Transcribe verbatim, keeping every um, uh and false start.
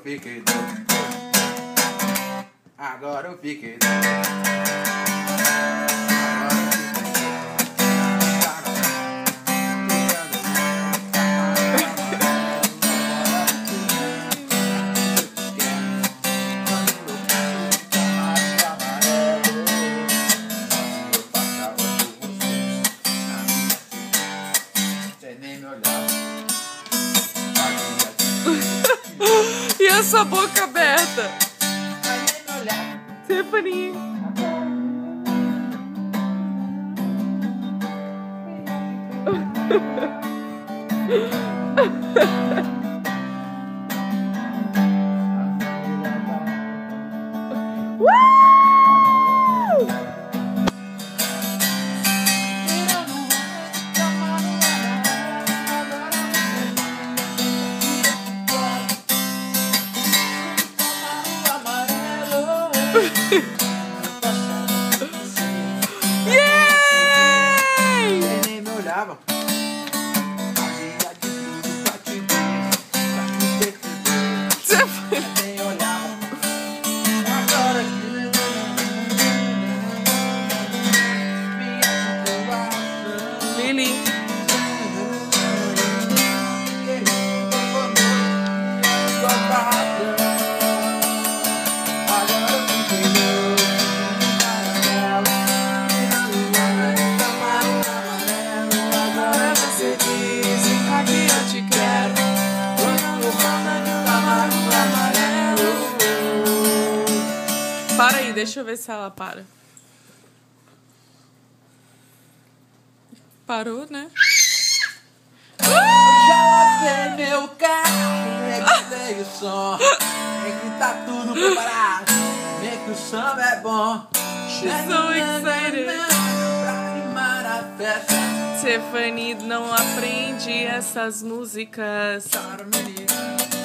fiquei doido. Agora eu fiquei doido. E essa boca aberta? Stephanie. Yay! Nem me olhava. Fazia de tudo pra te ver, pra te perceber. Nem olhava. Agora que minha situação. Lili. Para aí, deixa eu ver se ela para. Parou, né? Já lavei meu carro, reguei o som. É que tá tudo preparado, vê que o samba é bom. She's so excited. Pra animar a festa. Stephanie não aprende essas músicas. Chora, menina.